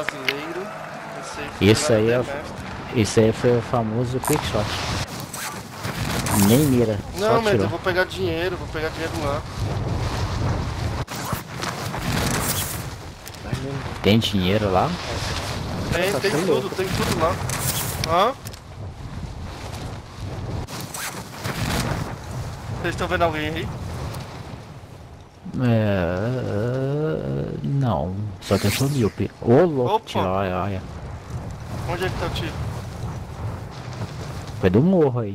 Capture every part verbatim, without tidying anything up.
brasileiro. Esse aí, é, esse aí foi o famoso quick shot. Nem mira, não, só mas tirou. eu vou pegar dinheiro, vou pegar dinheiro lá. Tem dinheiro lá? Tem, tem tudo, tem tudo lá. Hã? Vocês estão vendo alguém aí? É... Não, só que eu sou míope. Ô louco, tiro, olha, olha. Onde é que tá o tiro? Foi do morro aí.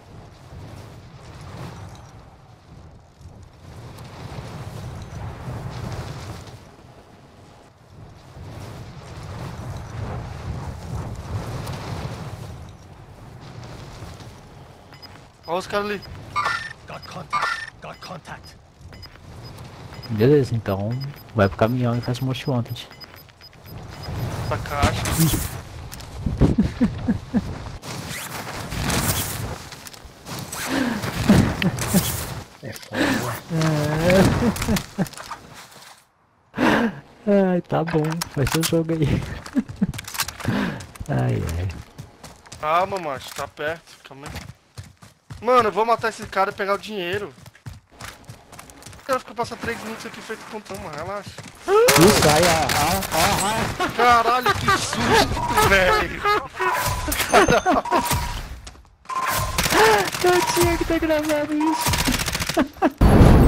Olha os caras ali. Got contact. Got contact. Beleza, então vai pro caminhão e faz um most wanted. Essa caixa. É foda. Ai, tá bom, faz seu jogo aí. Ai, ai. Calma, macho, tá perto, calma aí. Mano, eu vou matar esse cara e pegar o dinheiro. O cara fica passando três minutos aqui feito contão, mano, relaxa. Isso, ai, ai, ai, ai. Caralho, que susto, velho. Eu tinha que ter gravado isso.